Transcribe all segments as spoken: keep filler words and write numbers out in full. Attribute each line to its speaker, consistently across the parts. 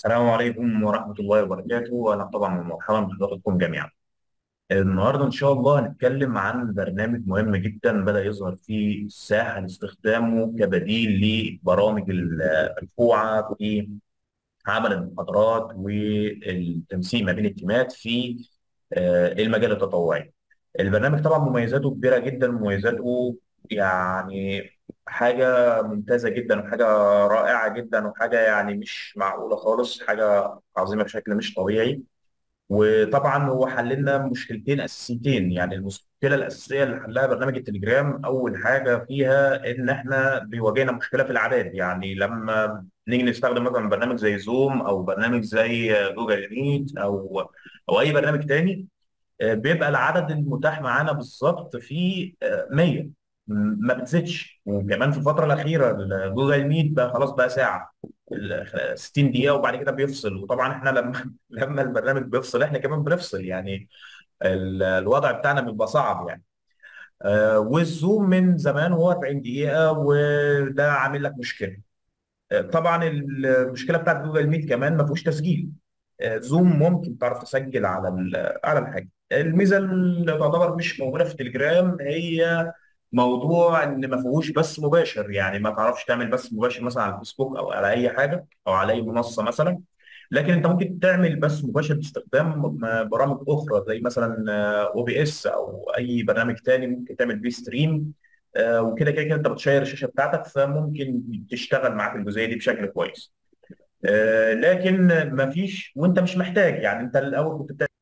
Speaker 1: السلام عليكم ورحمة الله وبركاته، أهلا طبعا ومرحبا بحضراتكم جميعا. النهاردة إن شاء الله هنتكلم عن برنامج مهم جدا بدأ يظهر في الساحة لاستخدامه كبديل لبرامج المدفوعة في عمل المحاضرات والتنسيق ما بين التيمات في آه، المجال التطوعي. البرنامج طبعا مميزاته كبيرة جدا، مميزاته يعني حاجة ممتازة جدا وحاجة رائعة جدا وحاجة يعني مش معقولة خالص، حاجة عظيمة بشكل مش طبيعي. وطبعا هو حل لنا مشكلتين اساسيتين. يعني المشكله الاساسيه اللي حلها برنامج التليجرام اول حاجه فيها ان احنا بيواجهنا مشكله في الاعداد. يعني لما نيجي نستخدم مثلا برنامج زي زوم او برنامج زي جوجل ميت او او اي برنامج تاني، آه، بيبقى العدد المتاح معانا بالظبط في آه، مية، م- ما بتزيدش. وكمان في الفتره الاخيره جوجل ميت بقى خلاص بقى ساعه، ال- ستين دقيقه وبعد كده بيفصل. وطبعا احنا لما لما البرنامج بيفصل احنا كمان بنفصل يعني. ال- الوضع بتاعنا بيبقى صعب يعني. آه، والزوم من زمان هو أربعين دقيقه وده عامل لك مشكله. آه، طبعا المشكله بتاعت جوجل ميت كمان ما فيهوش تسجيل. آه، زوم ممكن تعرف تسجل على ال- على الحاجه. الميزه اللي تعتبر مش موجوده في التليجرام هي موضوع ان ما فيهوش بث مباشر. يعني ما تعرفش تعمل بث مباشر مثلا على الفيسبوك او على اي حاجه او على اي منصه مثلا. لكن انت ممكن تعمل بث مباشر باستخدام برامج اخرى زي مثلا او بي اس او اي برنامج تاني ممكن تعمل بيه ستريم. آه، وكده كده كده انت بتشير الشاشه بتاعتك فممكن تشتغل معاك الجزئيه دي بشكل كويس. آه، لكن ما فيش وانت مش محتاج. يعني انت الاول كنت بتعمل.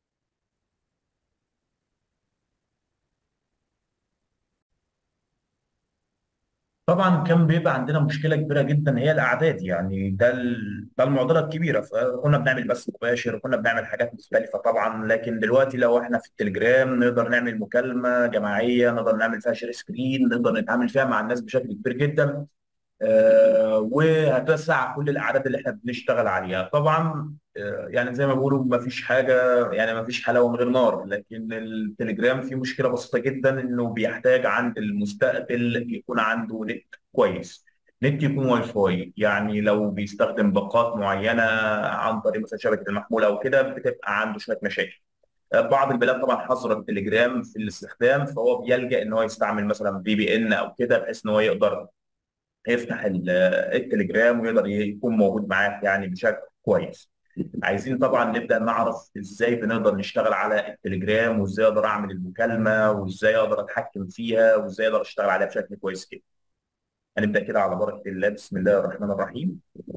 Speaker 1: طبعا كان بيبقى عندنا مشكله كبيره جدا هي الاعداد. يعني ده ال- ده المعضله الكبيره. فكنا بنعمل بث مباشر وكنا بنعمل حاجات مختلفه طبعا. لكن دلوقتي لو احنا في التليجرام نقدر نعمل مكالمه جماعيه، نقدر نعمل فيها شير سكرين، نقدر نتعامل فيها مع الناس بشكل كبير جدا. آه، وهتوسع كل الاعداد اللي احنا بنشتغل عليها طبعا. آه، يعني زي ما بيقولوا ما فيش حاجه، يعني ما فيش حلاوه من غير نار. لكن التليجرام فيه مشكله بسيطه جدا انه بيحتاج عند المستقبل يكون عنده نت كويس، نت يكون واي فاي. يعني لو بيستخدم باقات معينه عن طريق مثلا شبكه المحمول او كده بتبقى عنده شويه مشاكل. آه، بعض البلاد طبعا حظر التليجرام في الاستخدام، فهو بيلجأ ان هو يستعمل مثلا في بي ان او كده بحيث ان هو يقدر يفتح ال- التليجرام ويقدر يكون موجود معاك يعني بشكل كويس. عايزين طبعا نبدأ نعرف ازاي بنقدر نشتغل على التليجرام وازاي اقدر اعمل المكالمة وازاي اقدر اتحكم فيها وازاي اقدر اشتغل عليها بشكل كويس كده. هنبدأ كده على بركة الله. بسم الله الرحمن الرحيم.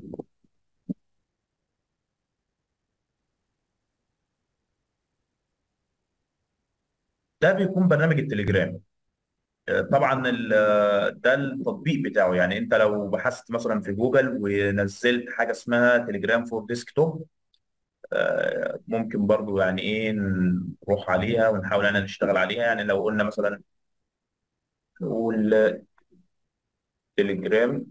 Speaker 1: ده بيكون برنامج التليجرام. آه، طبعا ال- آه، ده التطبيق بتاعه. يعني انت لو بحثت مثلا في جوجل ونزلت حاجة اسمها تليجرام فور ديسكتوب، آه، ممكن برضو يعني ايه نروح عليها ونحاول ان نشتغل عليها. يعني لو قلنا مثلا نقول تليجرام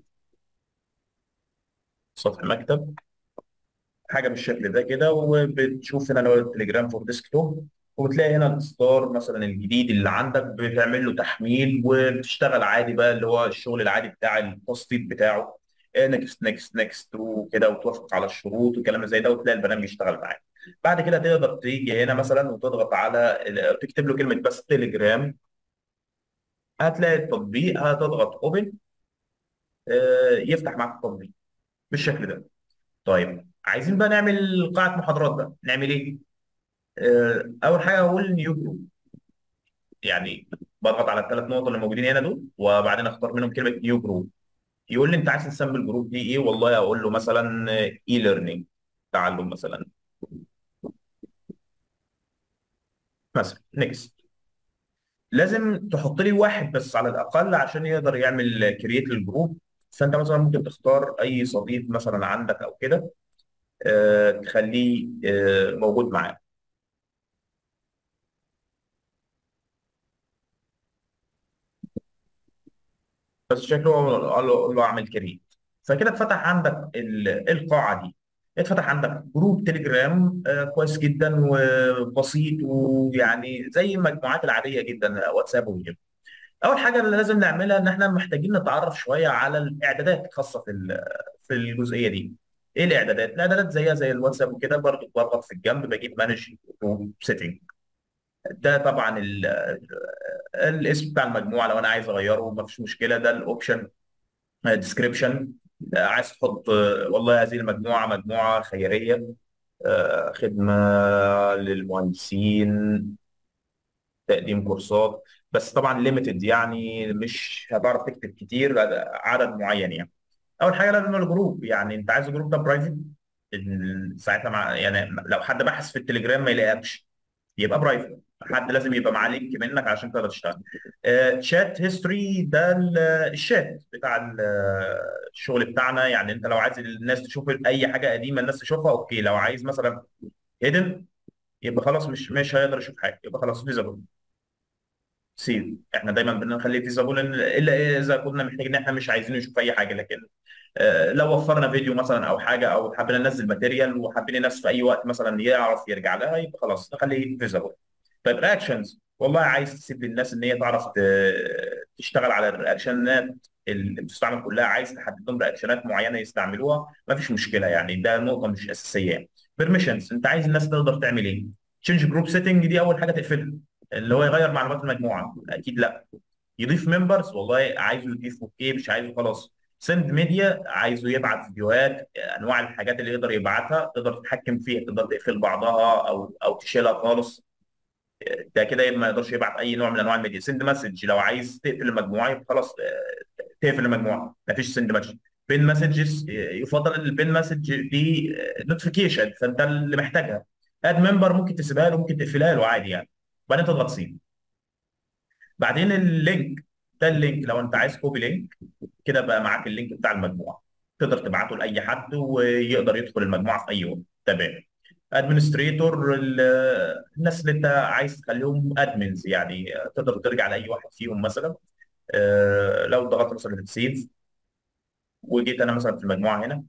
Speaker 1: سطح مكتب، حاجه بالشكل ده كده، وبتشوف هنا اللي هو التليجرام فور ديسكتوب. وبتلاقي هنا الاصدار مثلا الجديد اللي عندك بتعمل له تحميل وبتشتغل عادي بقى اللي هو الشغل العادي بتاع التسطيب بتاعه. نكست نكست نكست وكده وتوافق على الشروط وكلام زي ده وتلاقي البرنامج يشتغل معاك. بعد كده تقدر تيجي هنا مثلا وتضغط على تكتب له كلمه بس تليجرام. هتلاقي التطبيق، هتضغط اوبن، يفتح معاك التطبيق بالشكل ده. طيب عايزين بقى نعمل قاعه محاضرات بقى نعمل ايه؟ آه، اول حاجه اقول نيو جروب. يعني بضغط على الثلاث نقط اللي موجودين هنا دول وبعدين اختار منهم كلمه نيو جروب. يقول لي انت عايز تسمي الجروب دي ايه؟ والله اقول له مثلا اي ليرنينج، تعلم مثلا، مثلا نيكست. لازم تحط لي واحد بس على الاقل عشان يقدر يعمل كرييت للجروب. فانت مثلا ممكن تختار اي صديق مثلا عندك او كده، آه، تخليه آه، موجود معاك. بس شكله قال له قال له اعمل كريت. فكده اتفتح عندك ال- القاعه دي. اتفتح عندك جروب تليجرام آه، كويس جدا وبسيط ويعني زي المجموعات العاديه جدا واتساب وكده. اول حاجه اللي لازم نعملها ان احنا محتاجين نتعرف شويه على الاعدادات الخاصه في ال- في الجزئيه دي. ايه الاعدادات؟ الاعدادات زيها زي الواتساب وكده برضه، بضغط في الجنب بجيب مانج جروب سيتنج. ده طبعا ال- الاسم بتاع المجموعه لو انا عايز اغيره مفيش مشكله. ده الاوبشن ديسكريبشن، عايز تحط آه، والله هذه المجموعه مجموعه خيريه، آه، خدمه للمهندسين، تقديم كورسات، بس طبعا ليميتد يعني مش هتعرف تكتب كتير، عدد معين يعني. اول حاجه لازم الجروب، يعني انت عايز الجروب ده برايفت، ساعتها مع يعني لو حد بحث في التليجرام ما يلاقيكش يبقى برايفت. حد لازم يبقى معاه لينك منك عشان تقدر تشتغل. تشات هيستوري ده ال- الشات بتاع ال- الشغل بتاعنا، يعني انت لو عايز الناس تشوف اي حاجه قديمه الناس تشوفها اوكي. لو عايز مثلا هيدن يبقى خلاص مش مش هيقدر يشوف حاجه، يبقى خلاص فيزابل. سيف احنا دايما بنخليه فيزابل الا إيه اذا كنا محتاجين ان احنا مش عايزين نشوف اي حاجه، لكن آه، لو وفرنا فيديو مثلا او حاجه او حبينا ننزل ماتيريال وحابين الناس في اي وقت مثلا يعرف يرجع لها يبقى خلاص نخليه فيزابل. طيب رياكشنز، والله عايز تسيب للناس ان هي تعرف ت- تشتغل على الرياكشنات اللي بتستعمل كلها، عايز تحدد لهم رياكشنات معينه يستعملوها ما فيش مشكله، يعني ده نقطه مش اساسيه يعني. بيرميشنز، انت عايز الناس تقدر تعمل ايه؟ تشينج جروب سيتنج دي اول حاجه تقفلها، اللي هو يغير معلومات المجموعه اكيد لا. يضيف ممبرز، والله عايزه يضيف اوكي، مش عايزه خلاص. سند ميديا، عايزه يبعت فيديوهات، انواع الحاجات اللي يقدر يبعتها تقدر تتحكم فيها، تقدر تقفل بعضها او او تشيلها خالص. ده كده ما يقدرش يبعت اي نوع من انواع الميديا. سند مسج، لو عايز تقفل المجموعه يبقى خلاص آه، تقفل المجموعه مفيش سند مسج. بين مسجز، يفضل ان البين مسج دي نوتيفيكيشن فانت اللي محتاجها. اد ممبر ممكن تسيبها له ممكن تقفلها له عادي يعني، وبعدين تضغط سيب. بعدين اللينك، ده اللينك لو انت عايز كوبي لينك كده بقى معاك اللينك بتاع المجموعه، تقدر تبعته لاي حد ويقدر يدخل المجموعه في اي وقت. تمام. ادمنستريتور، الناس اللي انت عايز تخليهم ادمنز يعني تقدر ترجع لاي واحد فيهم مثلا. آه، لو ضغطت مثلا سيف وجيت انا مثلا في المجموعه هنا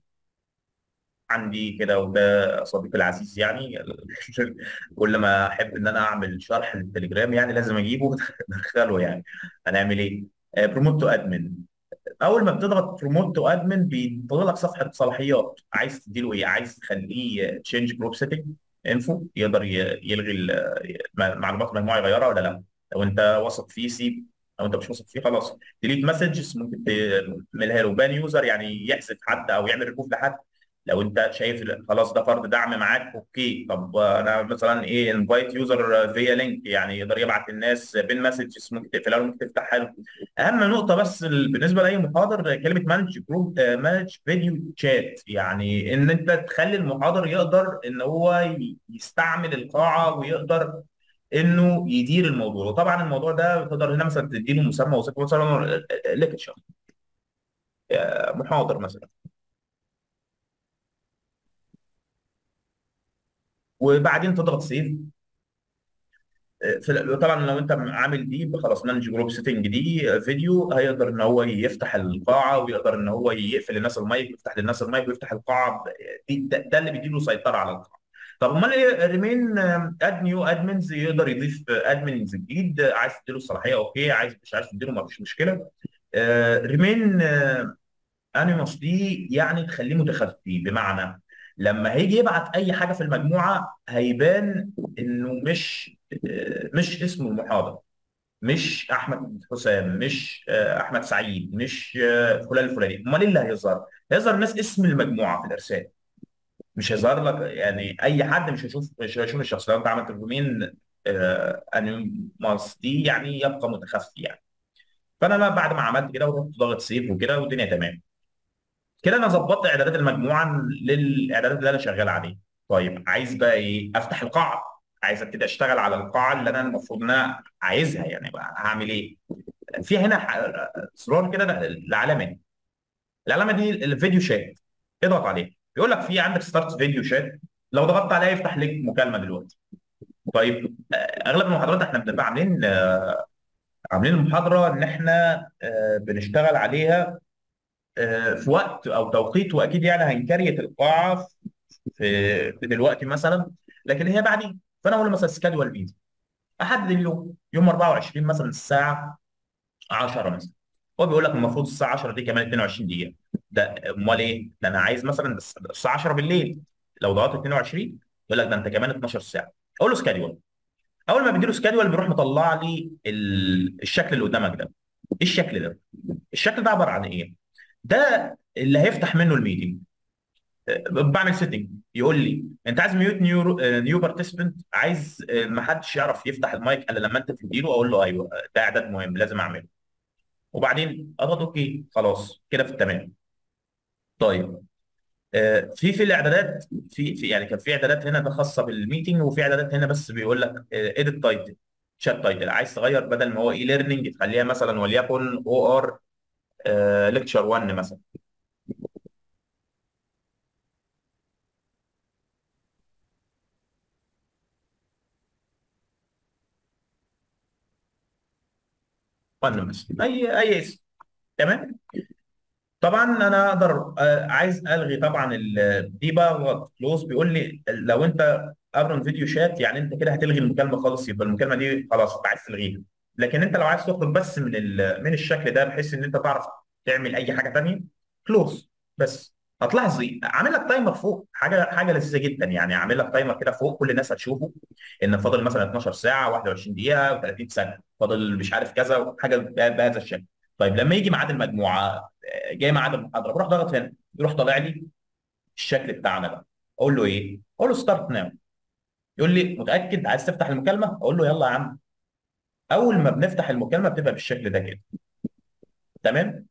Speaker 1: عندي كده، وده صديقي العزيز يعني كل ما احب ان انا اعمل شرح للتليجرام يعني لازم اجيبه ادخله يعني. هنعمل ايه؟ بروموت تو ادمن، اول ما بتضغط بروموت تو ادمن بيطلع لك صفحه صلاحيات، عايز تديله ايه؟ عايز تخليه تشينج جروب سيتنج انفو، يقدر ي- يلغي ال- معلومات المجموعه يغيرها ولا لا. لو انت واثق فيه سيب، لو انت مش واثق فيه خلاص. ديليت مسجز ممكن تعملها له. بان يوزر يعني يحذف حد او يعمل ريموف لحد. لو انت شايف خلاص ده فرد دعم معاك اوكي. طب انا مثلا ايه انفايت يوزر فيا لينك، يعني يقدر يبعت للناس بين مسجز ممكن تقفلها له ممكن تفتحها له. اهم نقطه بس ال- بالنسبه لاي محاضر كلمه مانج جروب مانج فيديو تشات، يعني ان انت تخلي المحاضر يقدر ان هو ي- يستعمل القاعه ويقدر انه يدير الموضوع. وطبعا الموضوع ده تقدر هنا مثلا تديله مسمى وظيفه مثلا ليكتشر، محاضر مثلا. وبعدين تضغط سيف. في طبعا لو انت عامل دي خلاص مانج جروب سيتنج دي فيديو، هيقدر ان هو يفتح القاعه ويقدر ان هو يقفل الناس المايك ويفتح للناس المايك ويفتح القاعه. دي ده, ده اللي بيديله سيطره على القاعه. طب امال ايه ريمين؟ اد نيو ادمنز، يقدر يضيف ادمنز جديد، عايز تديله الصلاحيه اوكي، عايز مش عايز تديله ما فيش مشكله. ريمين انونيموس دي يعني تخليه متخفي، بمعنى لما هيجي يبعت اي حاجه في المجموعه هيبان انه مش آه، مش اسمه المحاضر، مش احمد حسام، مش آه، احمد سعيد، مش آه، فلان الفلاني. امال ايه اللي هيظهر؟ هيظهر الناس اسم المجموعه في الارسال، مش هيظهر لك يعني اي حد مش هيشوف مش هيشوف الشخص. لو انت عملت دومين انونيموس دي يعني يبقى متخفي يعني. فانا بقى بعد ما عملت كده ورحت ضاغط سيف وكده والدنيا تمام، كده انا ظبطت اعدادات المجموعه للاعدادات اللي انا شغال عليها. طيب عايز بقى ايه؟ افتح القاعه، عايز ابتدي اشتغل على القاعه اللي انا المفروض ان انا عايزها يعني. بقى هعمل ايه؟ في هنا ح- زرار كده، العلامه دي، العلامه دي الفيديو شات، اضغط عليه بيقول لك في عندك ستارت فيديو شات. لو ضغطت عليه يفتح لك مكالمه دلوقتي. طيب آه، اغلب المحاضرات احنا بنبقى عاملين آه، عاملين المحاضره ان احنا آه، بنشتغل عليها آه، في وقت او توقيت، واكيد يعني هنكريت القاعه في في دلوقتي مثلا، لكن هي بعدين. فانا اقول له مثلا سكادول ميتنج، احدد اليوم يوم اربعه وعشرين مثلا الساعه عشره مثلا. هو بيقول لك المفروض الساعه عشره دي كمان اتنين وعشرين دقيقه. ده امال ايه؟ ده انا عايز مثلا بس الساعه عشرة بالليل، لو ضغطت اتنين وعشرين يقول لك ده انت كمان اتناشر ساعه. اقول له سكادول. اول ما بيديله سكادول بيروح مطلع لي ال- الشكل اللي قدامك ده. ايه الشكل ده؟ الشكل ده عباره عن ايه؟ ده اللي هيفتح منه الميتنج. أه، بعمل سيتنج يقول لي انت عايز ميوت نيو نيو بارتيسيبنت، عايز أه، ما حدش يعرف يفتح المايك الا لما انت تديله. اقول له ايوه، أه، ده اعداد مهم لازم اعمله. وبعدين اضغط اوكي، خلاص كده في التمام. طيب، آه، في في الاعدادات، في في يعني كان في اعدادات هنا ده خاصه بالميتنج، وفي اعدادات هنا بس بيقول لك اديت تايتل، شات تايتل. عايز تغير بدل ما هو اي ليرنينج تخليها مثلا وليكن او ار ليكتشر واحد مثلا. واحد مثلا، اي اي اسم. تمام. طبعا انا اقدر، آه، عايز الغي طبعا ال- دي بقى كلوز. بيقول لي لو انت ابرن فيديو شات، يعني انت كده هتلغي المكالمه خالص، يبقى المكالمه دي خلاص انت عايز تلغيها. لكن انت لو عايز تخرج بس من ال- من الشكل ده بحيث ان انت تعرف تعمل اي حاجه ثانيه، كلوز بس. هتلاحظ ايه؟ عامل لك تايمر فوق، حاجه حاجه لذيذه جدا يعني. عامل لك تايمر كده فوق، كل الناس هتشوفه ان فاضل مثلا اتناشر ساعه واحد وعشرين دقيقه و30 ثانيه، فاضل مش عارف كذا حاجه بهذا الشكل. طيب لما يجي ميعاد المجموعه، جاي ميعاد المحاضره، بروح ضغط هنا يروح طالع لي الشكل بتاعنا بقى. اقول له ايه؟ اقول له ستارت ناو. يقول لي متاكد عايز تفتح المكالمه؟ اقول له يلا يا عم. اول ما بنفتح المكالمه بتبقى بالشكل ده كده. تمام.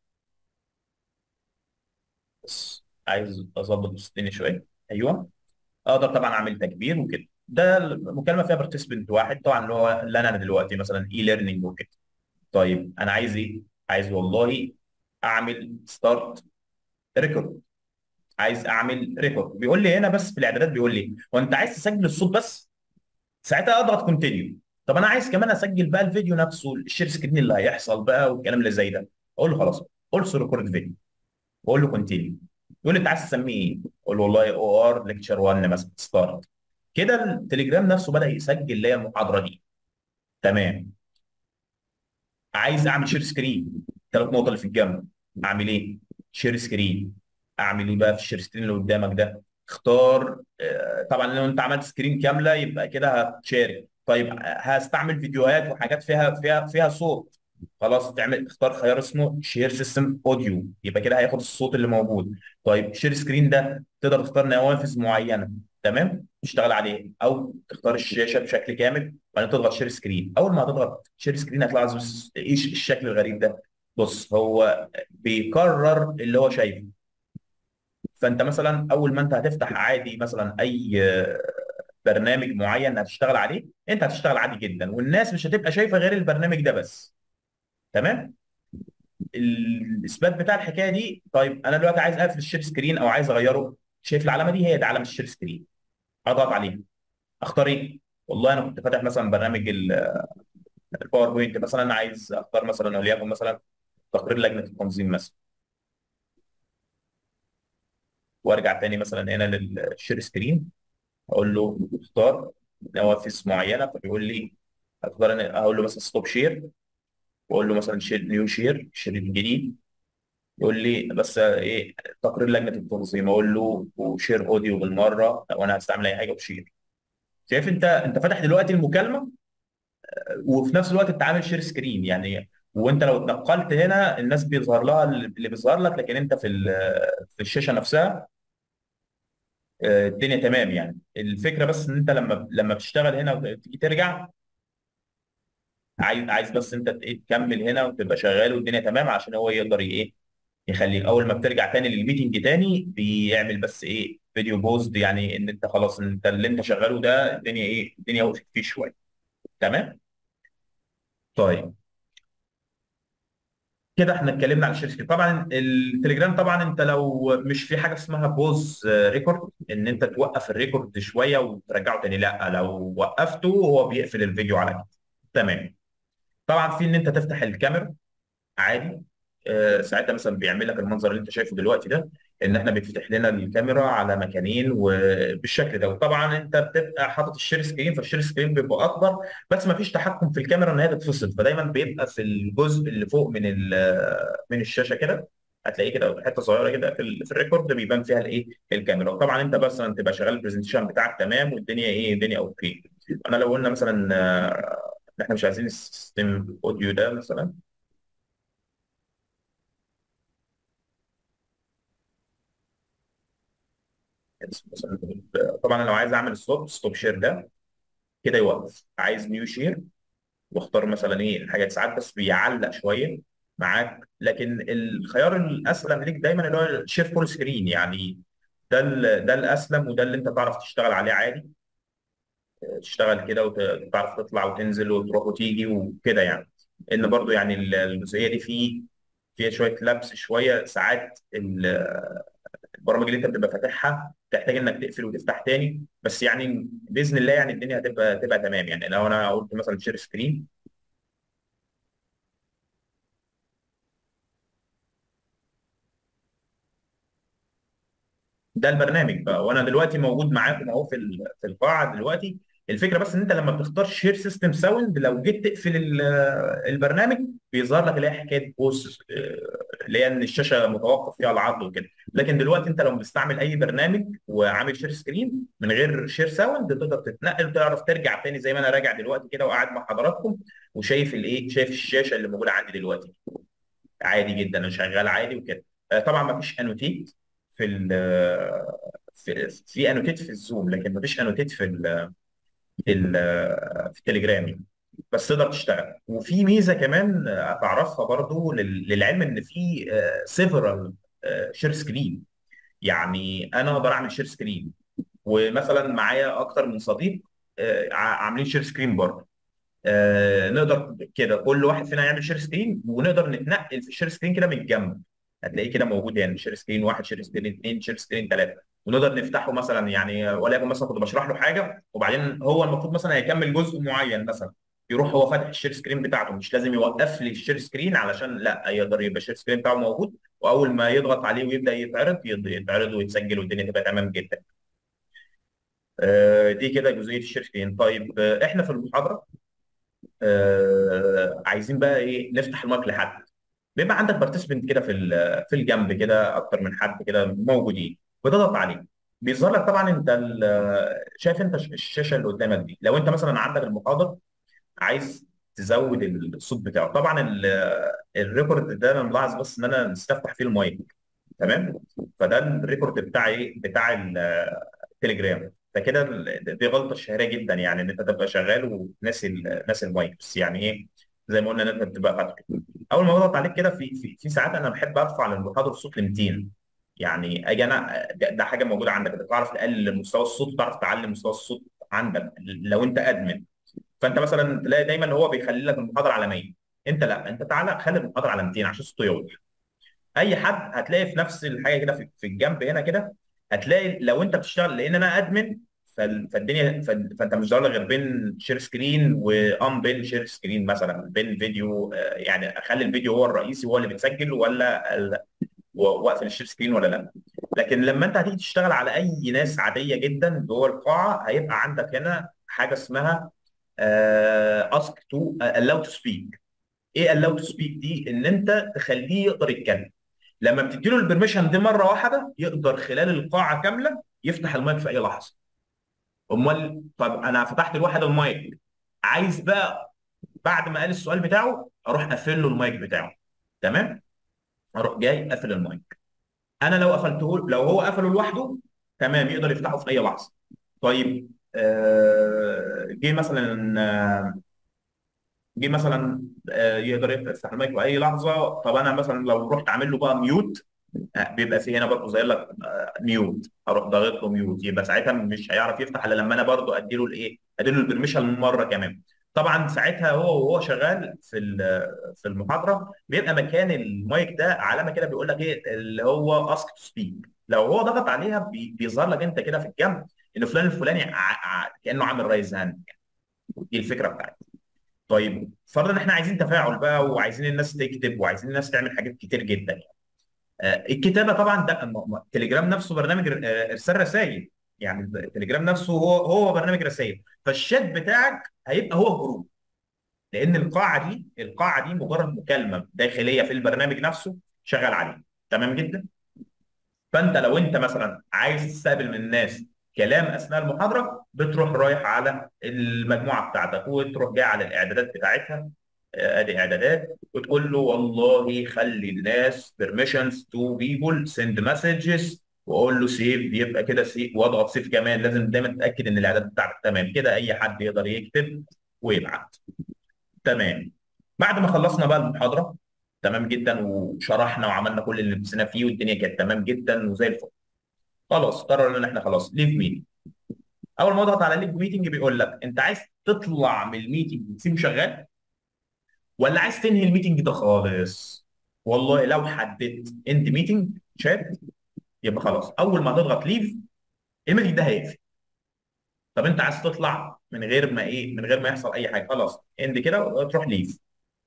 Speaker 1: بس عايز اظبط الدنيا شويه. ايوه. اقدر طبعا اعمل تكبير وكده. ده المكالمه فيها بارتيسيبنت واحد طبعا، اللي هو اللي انا دلوقتي مثلا اي ليرنينج وكده. طيب انا عايز ايه؟ عايز والله اعمل ستارت ريكورد. عايز اعمل ريكورد. بيقول لي هنا بس في الاعدادات بيقول لي هو انت عايز تسجل الصوت بس؟ ساعتها اضغط كونتينيو. طب انا عايز كمان اسجل بقى الفيديو نفسه، الشير سكرين اللي هيحصل بقى والكلام اللي زي ده. اقول له خلاص، اولسو ريكورد فيديو، واقول له كونتينيو. يقول لي انت عايز تسميه ايه؟ اقول له والله او ار ليكتشر واحد مثلا ستارت. كده التليجرام نفسه بدا يسجل لي المحاضره دي. تمام. عايز اعمل شير سكرين، ثلاث نقط اللي في الجنب، اعمل ايه؟ شير سكرين. اعمل ايه بقى في الشير سكرين اللي قدامك ده؟ اختار. آه، طبعا لو انت عملت سكرين كامله يبقى كده هتشارك. طيب آه، هستعمل فيديوهات وحاجات فيها فيها فيها صوت. خلاص تعمل اختار خيار اسمه شير سيستم اوديو، يبقى كده هياخد الصوت اللي موجود. طيب شير سكرين ده تقدر تختار نوافذ معينه. تمام، تشتغل عليه، او تختار الشاشه بشكل كامل وبعدين تضغط شير سكرين. اول ما هتضغط شير سكرين هتلاحظ بس ايه الشكل الغريب ده. بص، هو بيكرر اللي هو شايفه. فانت مثلا اول ما انت هتفتح عادي مثلا اي آه، برنامج معين هتشتغل عليه، انت هتشتغل عادي جدا والناس مش هتبقى شايفه غير البرنامج ده بس. تمام. الاثبات بتاع الحكايه دي، طيب انا دلوقتي عايز اقفل الشير سكرين او عايز اغيره. شايف العلامه دي؟ هي دي علامه الشير سكرين. اضغط عليها. اختار ايه؟ والله انا كنت فاتح مثلا برنامج ال- الباوربوينت مثلا، انا عايز اختار مثلا وليكن مثلا تقرير لجنه التنظيم مثلا. وارجع تاني مثلا هنا للشير سكرين، اقول له اختار نوافذ معينه، فبيقول لي اختار انا. اقول له مثلا ستوب شير، واقول له مثلا شير نيو شير شير الجديد. يقول لي بس ايه؟ تقرير لجنه التنظيم. اقول له وشير اوديو بالمره، وانا هستعمل اي حاجه وشير. شايف انت انت فاتح دلوقتي المكالمه وفي نفس الوقت انت عامل شير سكرين يعني. وانت لو اتنقلت هنا الناس بيظهر لها اللي بيظهر لك، لكن انت في ال- في الشاشه نفسها آه، الدنيا تمام يعني. الفكره بس ان انت لما لما بتشتغل هنا وتيجي ترجع، عايز عايز بس انت ايه تكمل هنا وتبقى شغال والدنيا تمام عشان هو يقدر ي- ايه يخليك اول ما بترجع تاني للميتنج تاني بيعمل بس ايه فيديو بوزد، يعني ان انت خلاص انت اللي انت شغاله ده الدنيا ايه الدنيا وقفت فيه شويه. تمام. طيب كده احنا اتكلمنا عن الشير سكرين. طبعا التليجرام طبعا انت لو مش في حاجه اسمها بوز ريكورد ان انت توقف الريكورد شويه وترجعه تاني، لا لو وقفته هو بيقفل الفيديو على كده. تمام. طبعا في ان انت تفتح الكاميرا عادي. آه، ساعتها مثلا بيعمل لك المنظر اللي انت شايفه دلوقتي ده، ان احنا بيتفتح لنا الكاميرا على مكانين وبالشكل ده. وطبعا انت بتبقى حاطط الشير سكرين، فالشير سكرين بيبقى اكبر بس ما فيش تحكم في الكاميرا ان هي تتفصل، فدايما بيبقى في الجزء اللي فوق من ال- من الشاشه كده. هتلاقيه كده حته صغيره كده في ال- في الريكورد بيبان فيها الايه الكاميرا. وطبعا انت مثلا تبقى شغال البرزنتيشن بتاعك تمام والدنيا ايه الدنيا اوكي. انا لو قلنا مثلا آه، احنا مش عايزين السيستم اوديو ده مثلا. مثلا طبعا انا لو عايز اعمل ستوب ستوب شير ده كده يوقف، عايز نيو شير واختار مثلا ايه الحاجات. ساعات بس بيعلق شويه معاك، لكن الخيار الاسلم ليك دايما اللي هو شير فول سكرين يعني. ده ال- ده الاسلم وده اللي انت تعرف تشتغل عليه عادي. تشتغل كده وتعرف تطلع وتنزل وتروح وتيجي وكده يعني. ان برضو يعني ال- الجزئيه دي في فيها شويه لبس شويه ساعات. ال- البرامج اللي انت بتبقى فاتحها تحتاج انك تقفل وتفتح تاني، بس يعني باذن الله يعني الدنيا هتبقى تبقى تمام. يعني لو انا قلت مثلا شير سكرين، ده البرنامج بقى وانا دلوقتي موجود معاكم اهو في ال- في القاعه دلوقتي. الفكره بس ان انت لما بتختار شير سيستم ساوند لو جيت تقفل ال- البرنامج بيظهر لك اللي هي حكايه بوس اللي هي ان الشاشه متوقف فيها العرض وكده. لكن دلوقتي انت لو بتستعمل اي برنامج وعامل شير سكرين من غير شير ساوند تقدر تتنقل تعرف ترجع تاني زي ما انا راجع دلوقتي كده وقاعد مع حضراتكم وشايف الايه شايف الشاشه اللي موجوده عندي دلوقتي عادي جدا. انا شغال عادي وكده. آه، طبعا ما فيش انوتيت في ال في في انوتيت في الزوم، لكن ما فيش انوتيت في ال في ال في التليجرام يعني. بس تقدر تشتغل. وفي ميزه كمان آه، تعرفها برضو لل- للعلم ان في سيفرال شير سكرين. يعني انا اقدر اعمل شير سكرين ومثلا معايا اكتر من صديق آه، ع- عاملين شير سكرين برضه. آه نقدر كده كل واحد فينا يعمل شير سكرين ونقدر نتنقل في الشير سكرين كده من الجنب. هتلاقيه كده موجود يعني شير سكرين واحد شير سكرين اثنين شير سكرين ثلاثه. ونقدر نفتحه مثلا يعني وليكن مثلا كنت بشرح له حاجه وبعدين هو المفروض مثلا هيكمل جزء معين مثلا يروح هو فاتح الشير سكرين بتاعته مش لازم يوقف لي الشير سكرين علشان لا يقدر يبقى الشير سكرين بتاعه موجود. واول ما يضغط عليه ويبدا يتعرض يض- يتعرض ويتسجل والدنيا تبقى تمام جدا. آه دي كده جزئيه الشير سكرين. طيب آه احنا في المحاضره آه عايزين بقى ايه نفتح المايك لحد. بيبقى عندك بارتيسيبنت كده في ال- في الجنب كده اكتر من حد كده موجودين بتضغط عليه بيظهر لك طبعا انت ال- شايف انت ش- الشاشه اللي قدامك دي. لو انت مثلا عندك المحاضر عايز تزود الصوت بتاعه طبعا ال- الريكورد ده انا ملاحظ بس ان انا نستفتح فيه المايك تمام. فده الريكورد بتاع ايه بتاع التليجرام. فكده ال- دي غلطه شهيره جدا يعني ان انت تبقى شغال وناسي ال- ناسي المايك. بس يعني ايه زي ما قلنا ان انت بتبقى فاتح. اول ما بضغط عليك كده في في في ساعات انا بحب ارفع للمحاضر الصوت ل ميتين. يعني اجي انا ده, ده حاجه موجوده عندك تعرف تقلل مستوى الصوت تعرف تعلي مستوى الصوت عندك لو انت ادمن. فانت مثلا تلاقي دايما هو بيخلي لك المحاضره على مية. انت لا انت تعالى خلي المحاضره على ميتين عشان صوته يوضح. اي حد هتلاقي في نفس الحاجه كده في في الجنب هنا كده هتلاقي لو انت بتشتغل لان انا ادمن فال- فالدنيا فال- فانت مش ظاهر لك غير بين شير سكرين وان بين شير سكرين مثلا بين فيديو آه، يعني اخلي الفيديو هو الرئيسي هو اللي بتسجل ولا ال- و- واقفل الشير سكرين ولا لا. لكن لما انت هتيجي تشتغل على اي ناس عاديه جدا جوه القاعه هيبقى عندك هنا حاجه اسمها اسك تو allow to speak. ايه allow to speak دي ان انت تخليه يقدر يتكلم. لما بتدي له البرميشن دي مره واحده يقدر خلال القاعه كامله يفتح المايك في اي لحظه. امال طب انا فتحت لواحد المايك عايز بقى بعد ما قال السؤال بتاعه اروح اقفل له المايك بتاعه تمام. اروح جاي قافل المايك. انا لو قفلته لو هو قفله لوحده تمام يقدر يفتحه في اي لحظه. طيب آه، جه مثلا آه، جه مثلا آه، يقدر يفتح المايك في اي لحظه. طب انا مثلا لو رحت عامل له بقى ميوت آه، بيبقى في هنا برضه زي لك آه، ميوت. اروح ضاغط له ميوت يبقى ساعتها مش هيعرف يفتح الا لما انا برضه ادي له الايه ادي له البرميشن مره كمان. طبعا ساعتها هو وهو شغال في ال- في المحاضره بيبقى مكان المايك ده علامه كده بيقول لك ايه اللي هو اسك تو سبيك. لو هو ضغط عليها بي- بيظهر لك انت كده في الجنب ان فلان الفلاني ع- ع- كانه عامل رايز هاند. دي الفكره بتاعتي. طيب فرضا ان احنا عايزين تفاعل بقى وعايزين الناس تكتب وعايزين الناس تعمل حاجات كتير جدا يعني. آه، الكتابه طبعا ده م- م- التليجرام نفسه برنامج ر- آه، ارسال رسائل. يعني التليجرام نفسه هو هو برنامج رسائل. فالشات بتاعك هيبقى هو الجروب. لان القاعه دي القاعه دي مجرد مكالمه داخليه في البرنامج نفسه شغال عليه. تمام جدا. فانت لو انت مثلا عايز تستقبل من الناس كلام اثناء المحاضره، بتروح رايح على المجموعه بتاعتك وتروح جاي على الاعدادات بتاعتها. آه، ادي اعدادات، وتقول له والله خلي الناس permissions to people send messages، واقول له سيف، بيبقى كده سيف، واضغط سيف كمان. لازم دايما تتاكد ان الاعدادات بتاعتك تمام كده، اي حد يقدر يكتب ويبعت. تمام. بعد ما خلصنا بقى المحاضره تمام جدا، وشرحنا وعملنا كل اللي نفسنا فيه، والدنيا كانت تمام جدا وزي الفل، خلاص قرر ان احنا خلاص ليف ميتنج. اول ما اضغط على ليف ميتنج بيقول لك انت عايز تطلع من الميتنج وتسيبه شغال، ولا عايز تنهي الميتنج ده خالص. والله لو حددت اند ميتنج شات، يبقى خلاص اول ما تضغط ليف الميتنج ده هيقفل. طب انت عايز تطلع من غير ما ايه، من غير ما يحصل اي حاجه، خلاص اند كده تروح ليف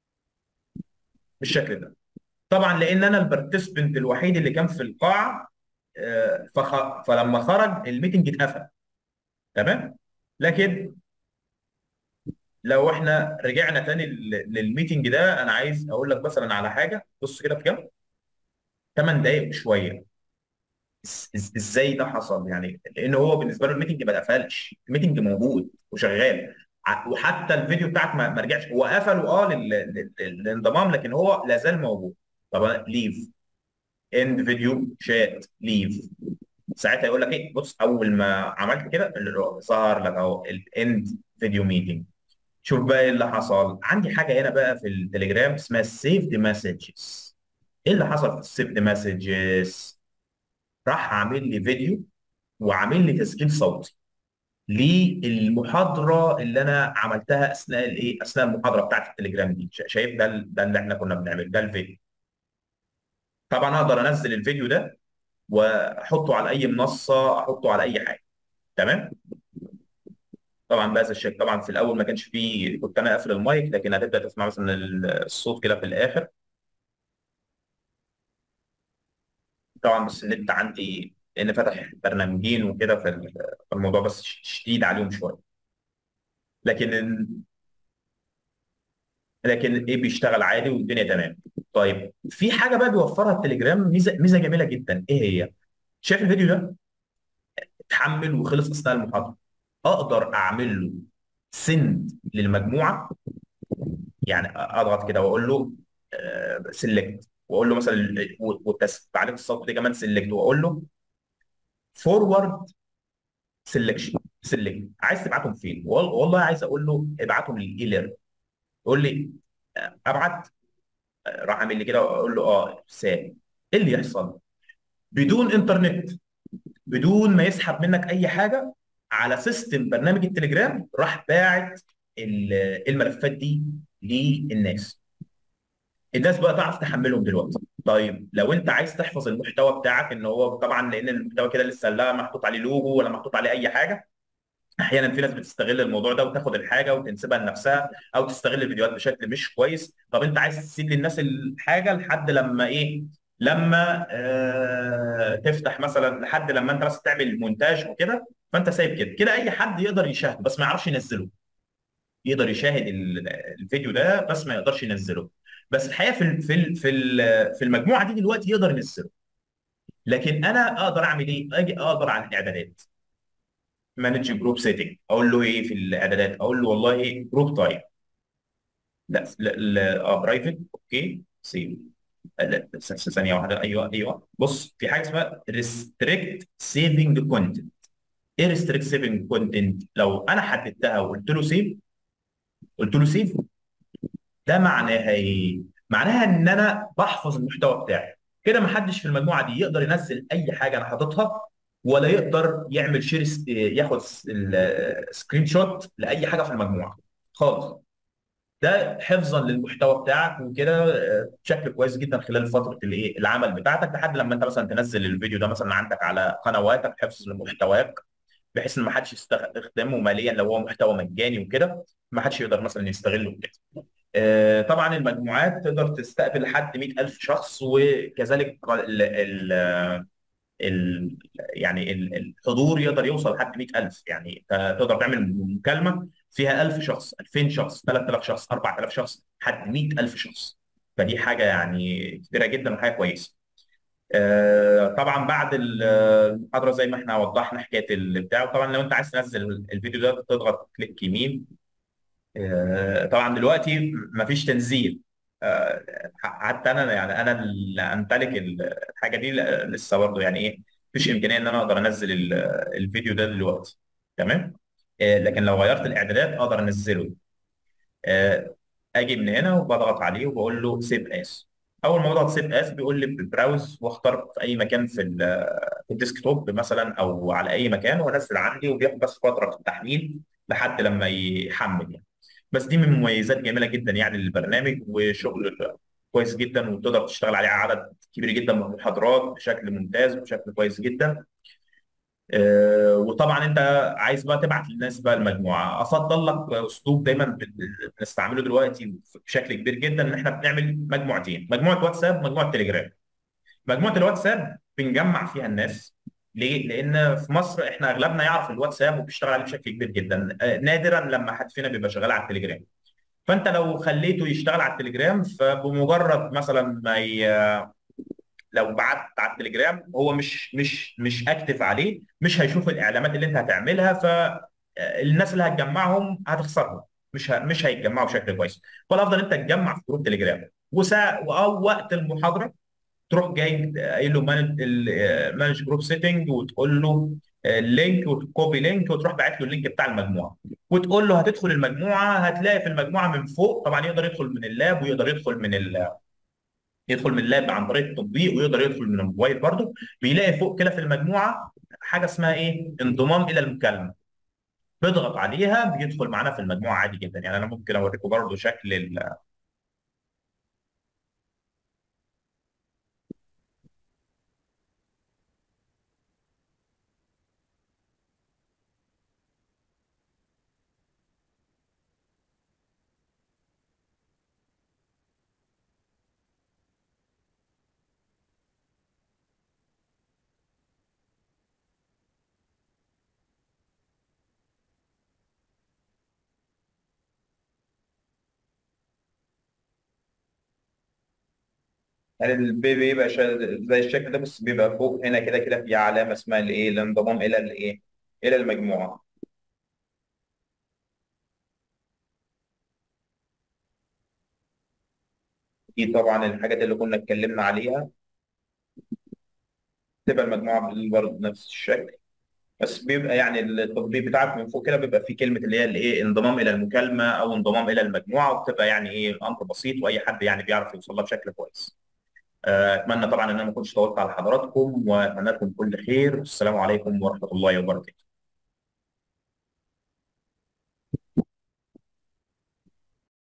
Speaker 1: بالشكل ده. طبعا لان انا البارتيسبنت الوحيد اللي كان في القاعه، آه، فخ... فلما خرج الميتنج اتقفل. تمام. لكن لو احنا رجعنا تاني لل- للميتنج ده، انا عايز اقول لك مثلا على حاجه. بص كده في كام، ثمان دقائق وشويه. إز- إز- ازاي ده حصل يعني؟ لان هو بالنسبه له الميتنج ما اتقفلش، الميتنج موجود وشغال. ع- وحتى الفيديو بتاعك ما ما رجعش، هو قفله اه لل- لل- للانضمام، لكن هو لا زال موجود. طب ليف اند فيديو شات ليف، ساعتها يقول لك ايه؟ بص اول ما عملت كده اللي هو ظهر لك اهو الاند فيديو ميتنج. شوف بقى ايه اللي حصل. عندي حاجه هنا بقى في التليجرام اسمها سيفد مسجز. ايه اللي حصل في السيفد مسجز؟ راح عامل لي فيديو وعامل لي تسجيل صوتي للمحاضره اللي انا عملتها اثناء الايه، اثناء المحاضره بتاعت التليجرام دي. شا- شايف ده ال- ده اللي احنا كنا بنعمله، ده الفيديو. طبعا اقدر انزل الفيديو ده واحطه على اي منصه، احطه على اي حاجه. تمام. طبعا بهذا الشكل. طبعا في الاول ما كانش فيه، كنت انا قافل المايك، لكن هتبدا تسمع مثلا الصوت كده في الاخر. طبعا بس النت عندي لان فاتح برنامجين وكده، في ال- في الموضوع بس ش- شديد عليهم شويه. لكن لكن ايه، بيشتغل عادي والدنيا تمام. طيب في حاجه بقى بيوفرها التليجرام، ميزه ميزه جميله جدا. ايه هي؟ شايف الفيديو ده اتحمل وخلص اثناء المحاضره، اقدر اعمل له سند للمجموعه. يعني اضغط كده واقول له سيلكت، واقول له مثلا وتعليق الصوت دي كمان سيلكت، واقول له فورورد سelection سيلكت. عايز تبعتهم فين؟ وال- والله عايز اقول له ابعتهم للايلر. يقول لي آه، ابعت. آه، راح اعمل لي كده واقول له اه سام. ايه اللي يحصل؟ بدون انترنت، بدون ما يسحب منك اي حاجه، على سيستم برنامج التليجرام راح باعت ال- الملفات دي للناس. الناس بقى تعرف تحملهم دلوقتي. طيب لو انت عايز تحفظ المحتوى بتاعك، ان هو طبعا لان المحتوى كده لسه لا محطوط عليه لوجو ولا محطوط عليه اي حاجه، احيانا في ناس بتستغل الموضوع ده وتاخد الحاجه وتنسبها لنفسها، او تستغل الفيديوهات بشكل مش كويس. طب انت عايز تسيب للناس الحاجه لحد لما ايه، لما آه تفتح مثلا، لحد لما انت بس تعمل مونتاج وكده. فانت سايب كده كده اي حد يقدر يشاهد بس ما يعرفش ينزله. يقدر يشاهد ال- الفيديو ده بس ما يقدرش ينزله. بس الحقيقه في ال- في ال- في ال- في المجموعه دي دلوقتي يقدر ينزله. لكن انا اقدر اعمل ايه؟ اجي اقدر على الاعدادات، مانج جروب سيتنج، اقول له ايه في الاعدادات؟ اقول له والله ايه جروب تايب. لا لا لا، اه برايفت، اوكي سيف. لا س- س- ثانيه واحده، ايوه ايوه. بص في حاجه اسمها ريستريكت سيفنج كونتنت. ايه ريستريكت سيفنج كونتنت؟ لو انا حددتها وقلت له سيف، قلت له سيف، ده معناها ايه؟ معناها ان انا بحفظ المحتوى بتاعي. كده ما حدش في المجموعه دي يقدر ينزل اي حاجه انا حاططها، ولا يقدر يعمل شير، ياخد سكرين شوت لاي حاجه في المجموعه خالص. ده حفظا للمحتوى بتاعك وكده، آه، بشكل كويس جدا خلال فتره الايه، العمل بتاعتك، لحد لما انت مثلا تنزل الفيديو ده مثلا عندك على قنواتك، حفظ لمحتواك، بحيث ان ما حدش يستخدمه ماليا لو هو محتوى مجاني وكده، ما حدش يقدر مثلا يستغله كده. آه، طبعا المجموعات تقدر تستقبل لحد مئة ألف شخص، وكذلك ال ال ال يعني ال- الحضور يقدر يوصل لحد مئة ألف. يعني أنت تقدر تعمل مكالمة فيها ألف شخص، ألفين شخص، ثلاثة آلاف شخص، أربعة آلاف شخص، لحد مئة ألف شخص. فدي حاجة يعني كبيرة جدا وحاجة كويسة. آه، طبعا بعد ال- المحاضره زي ما احنا وضحنا حكايه البتاع. وطبعا لو انت عايز تنزل الفيديو ده تضغط كليك يمين. آه، طبعا دلوقتي مفيش تنزيل. آه، حتى انا يعني انا اللي امتلك الحاجه دي لسه برضه يعني ايه، مفيش امكانيه ان انا اقدر انزل ال- الفيديو ده دلوقتي. تمام. آه، لكن لو غيرت الاعدادات اقدر انزله. آه، اجي من هنا وبضغط عليه وبقول له سيف اس. اول ما بضغط سيف اس بيقول لي براوز، واختار في اي مكان في ال- في الديسكتوب مثلا او على اي مكان، وانزل عندي، وبياخد بس فتره في التحميل لحد لما يحمل يعني. بس دي من مميزات جميله جدا يعني للبرنامج، وشغل كويس جدا، وتقدر تشتغل عليه عدد كبير جدا من المحاضرات بشكل ممتاز وبشكل كويس جدا. آه، وطبعا انت عايز بقى تبعت للناس بقى المجموعه، افضل لك اسلوب دايما بن- بنستعمله دلوقتي بشكل كبير جدا، ان احنا بنعمل مجموعتين: مجموعه واتساب، مجموعه تليجرام. مجموعه الواتساب بنجمع فيها الناس. ليه؟ لان في مصر احنا اغلبنا يعرف الواتساب وبيشتغل عليه بشكل كبير جدا. آه، نادرا لما حد فينا بيبقى شغال على التليجرام. فانت لو خليته يشتغل على التليجرام، فبمجرد مثلا ما ي... لو بعت على التليجرام، هو مش مش مش اكتف عليه، مش هيشوف الاعلانات اللي انت هتعملها، فالناس اللي هتجمعهم هتخسرهم، مش ه... مش هيتجمعوا بشكل كويس. فالافضل انت تجمع في جروب تليجرام، وساعة او وقت المحاضره تروح جاي قايل له مانج مانج جروب سيتنج، وتقول له اللينك، وتكوبي لينك، وتروح باعت له اللينك بتاع المجموعه، وتقول له هتدخل المجموعه، هتلاقي في المجموعه من فوق طبعا يقدر يدخل من اللاب، ويقدر يدخل من ال... يدخل من اللاب عن طريق التطبيق، ويقدر يدخل من الموبايل برضه. بيلاقي فوق كده في المجموعه حاجه اسمها ايه، انضمام الى المكالمه. بيضغط عليها بيدخل معانا في المجموعه عادي جدا. يعني انا ممكن اوريكم برضه شكل ال... يعني البي بيبقى شا- زي الشكل ده، بس بيبقى فوق هنا كده كده في علامه اسمها الايه، الانضمام الى الايه، الى المجموعه. دي طبعا الحاجات اللي كنا اتكلمنا عليها. تبقى المجموعه برضه بنفس الشكل، بس بيبقى يعني التطبيق بتاعك من فوق كده بيبقى فيه كلمه اللي هي الايه، انضمام الى المكالمه او انضمام الى المجموعه، وبتبقى يعني ايه امر بسيط، واي حد يعني بيعرف يوصل لها بشكل كويس. آه، اتمنى طبعا ان انا ما كنتش طولت على حضراتكم، واتمنى لكم كل خير. والسلام عليكم ورحمه الله وبركاته.